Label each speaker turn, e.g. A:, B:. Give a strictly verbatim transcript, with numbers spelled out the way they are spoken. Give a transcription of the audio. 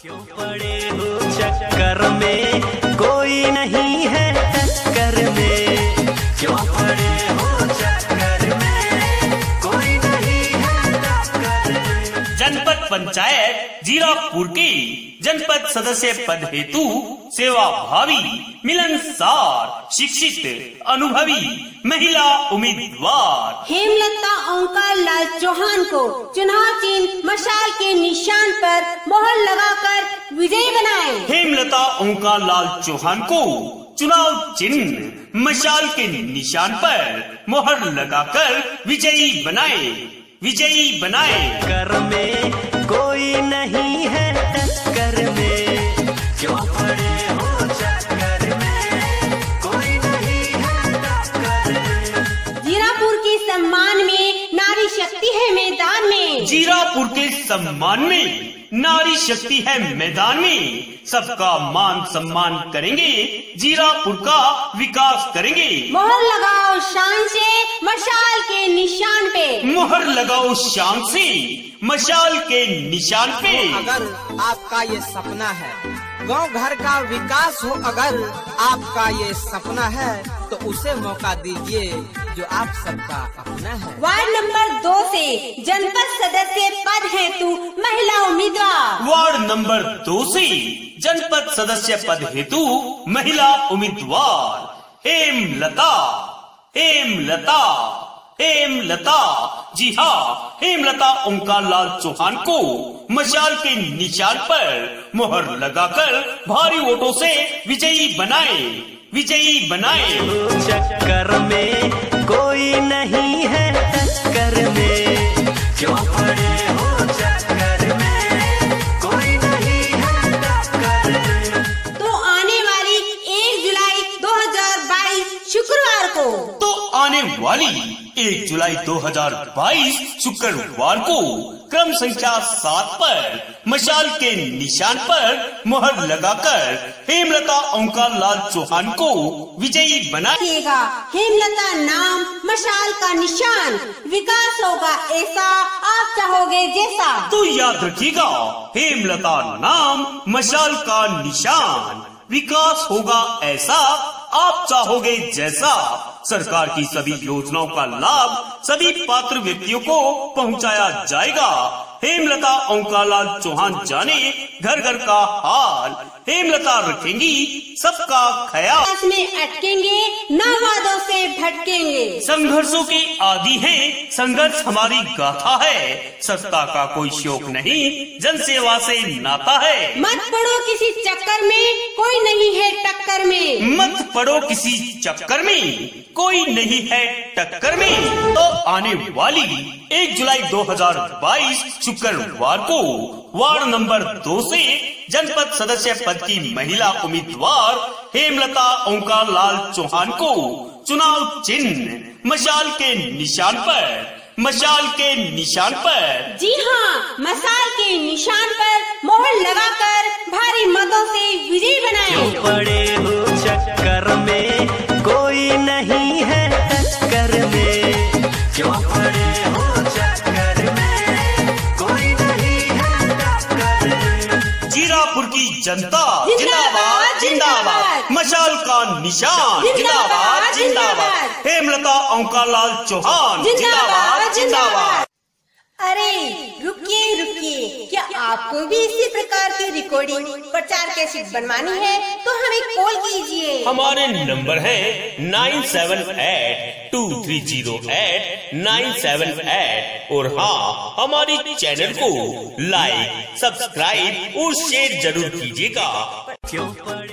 A: क्यों पड़े हो चक्कर में, कोई नहीं है टक्कर में। क्यों पड़े हो चक्कर में, कोई नहीं है टक्कर में।
B: जनपद पंचायत जीरापुर की जनपद सदस्य पद हेतु सेवा भावी, मिलनसार, शिक्षित, अनुभवी महिला उम्मीदवार
C: हेमलता ओंकार लाल चौहान को चुनाव चिन्ह मशाल के निशान पर मोहर लगाकर विजयी बनाए।
B: हेमलता ओंकार लाल चौहान को चुनाव चिन्ह मशाल के निशान पर मोहर लगाकर विजयी बनाए विजयी बनाए
A: कर में कोई नहीं है टक्कर में। क्यों पड़े हो चक्कर में, कोई नहीं है टक्कर में।
C: जीरापुर के सम्मान में नारी शक्ति है मैदान में।
B: जीरापुर के सम्मान में नारी शक्ति है मैदान में। सबका मान सम्मान करेंगे, जीरापुर का विकास करेंगे।
C: मोहर लगाओ शान से मशाल के निशान पे।
B: मोहर लगाओ शान से मशाल के निशान पे।
D: अगर आपका ये सपना है गांव घर का विकास हो, अगर आपका ये सपना है तो उसे मौका दीजिए जो आप सबका अपना है।
C: वार्ड नंबर दो से जनपद सदस्य पद हेतु महिला उम्मीदवार।
B: वार्ड नंबर दो से जनपद सदस्य पद हेतु महिला उम्मीदवार हेमलता हेमलता हेमलता जी हाँ, हेमलता ओंकार लाल चौहान को मशाल के निशान पर मोहर लगाकर भारी वोटों से विजयी बनाए विजयी बनाए
A: चक्कर में कोई नहीं है टक्कर में। क्यों पड़े हो चक्कर में, कोई नहीं है टक्कर में।
C: तो आने वाली एक जुलाई दो हजार बाईस शुक्रवार को
B: तो आने वाली एक जुलाई दो हजार बाईस शुक्रवार को क्रम संख्या सात पर मशाल के निशान पर मोहर लगाकर हेमलता ओंकार लाल चौहान को विजयी बनाएगा।
C: हेमलता नाम मशाल का निशान, विकास होगा ऐसा आप चाहोगे जैसा।
B: तो याद रखिएगा, हेमलता नाम मशाल का निशान, विकास होगा ऐसा आप चाहोगे जैसा। सरकार की सभी योजनाओं का लाभ सभी पात्र व्यक्तियों को पहुंचाया जाएगा। हेमलता ओंकार लाल चौहान जाने घर घर का हाल, हेमलता रखेंगी सबका ख्याल।
C: में अटकेंगे ना वादों से भटकेंगे।
B: संघर्षों के आदि हैं, संघर्ष हमारी गाथा है। सत्ता का कोई शौक नहीं, जन सेवा से नाता है।
C: मत पड़ो किसी चक्कर में, कोई नहीं है टक्कर में।
B: मत पड़ो किसी चक्कर में, कोई नहीं है टक्कर में। तो आने वाली एक जुलाई दो हजार बाईस शुक्रवार को वार्ड नंबर दो से जनपद सदस्य पद की महिला उम्मीदवार हेमलता ओंकार लाल चौहान को चुनाव चिन्ह मशाल के निशान पर मशाल के निशान पर
C: जी हाँ, मशाल के निशान पर मोहर लगाकर भारी मतों से विजयी बनाए।
A: क्यों पड़े हो चक्कर में, कोई नहीं है टक्कर में। क्यों पड़े हो चक्कर में, कोई नहीं है टक्कर में।
B: जीरापुर की जनता जिंदाबाद जिंदाबाद, मशाल का निशान जिंदाबाद जिंदाबाद, हेमलता ओंकार लाल चौहान जिंदाबाद जिंदाबाद।
C: अरे रुकिए रुकिए, क्या आपको भी इसी प्रकार की रिकॉर्डिंग प्रचार कैसेट बनवानी है तो हमें कॉल कीजिए।
B: हमारे नंबर है nine seven eight two three zero eight nine seven eight. और हाँ, हमारी चैनल को लाइक, सब्सक्राइब और शेयर जरूर कीजिएगा।
A: क्यों पड़े